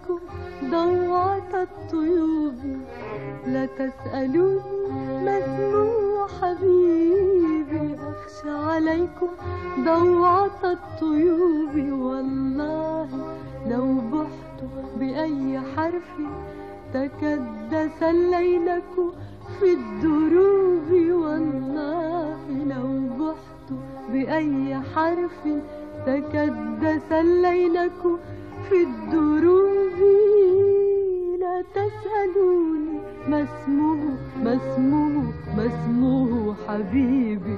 عليكم ضوعة الطيوب، لا تسألوني ما اسمه حبيبي. أخشى عليكم ضوعة الطيوب، والله لو بحت بأي حرف تكدس الليلك في الدروب. والله لو بحت بأي حرف تكدس الليلك في الدروب. لا تسألوني ما اسمه ما اسمه ما اسمه حبيبي.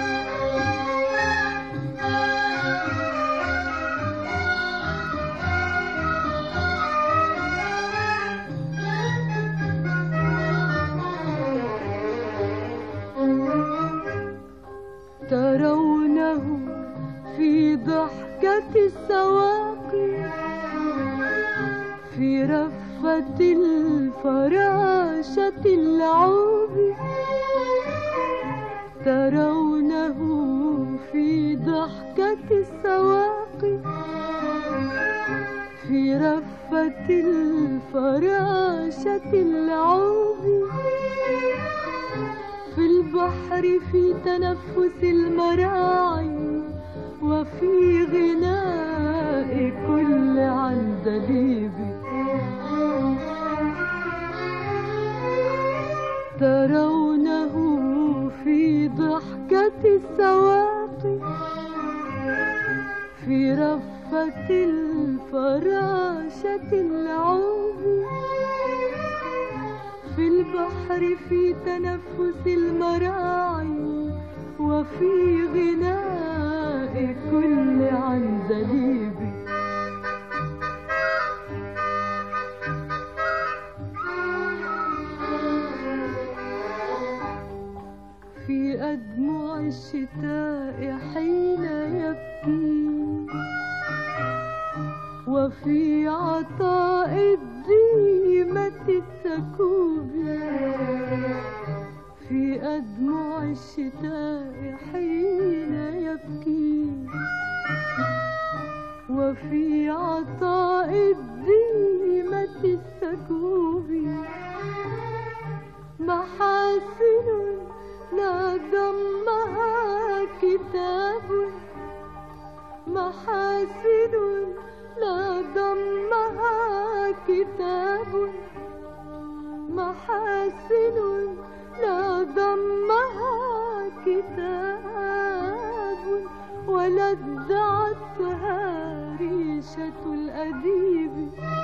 ترونه في ضحكة السواقي، في رفة الفراشة اللعوب. ترونه في ضحكة السواقي، في رفة الفراشة اللعوب. في البحر في تنفس المراعي، وفي غناء كل عندليب. ترونه في ضحكة السواقي، في رفة الفراشة اللعوب. في البحر في تنفس المراعي، وفي غناء كل عندليب. في أدمع الشتاء حين يبكي، وفي عطاء الديمة السكوب. في أدمع الشتاء حين يبكي، وفي عطاء الديمة السكوب. محاسن لا ضمها كتاب، محاسن لا ضمها كتاب، محاسن لا ضمها كتاب. ولدعتها ريشة الأديب.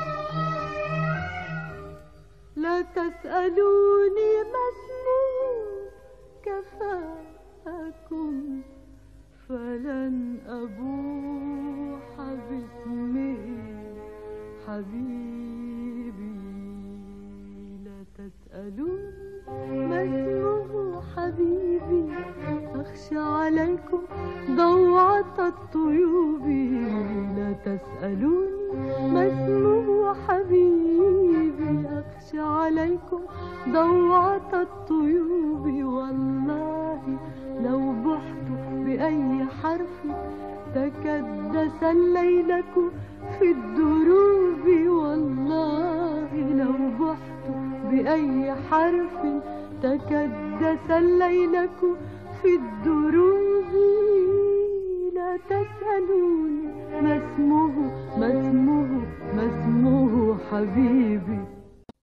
لا تسألوني ما اسمه كفاكم، فلن أبوح باسمه حبيبي. لا تسألوني ما اسمه حبيبي. أخشى عليكم ضوعة الطيوب. لا تسألوني ما اسمه حبيبي. أخشى عليكم ضوعة الطيوب. والله لو بحت بأي حرف تكدس الليلك في الدروب. والله لو بحت بأي حرف تكدس الليلك في الدروب. لا تسألوني ما اسمه ما اسمه ما اسمه حبيبي.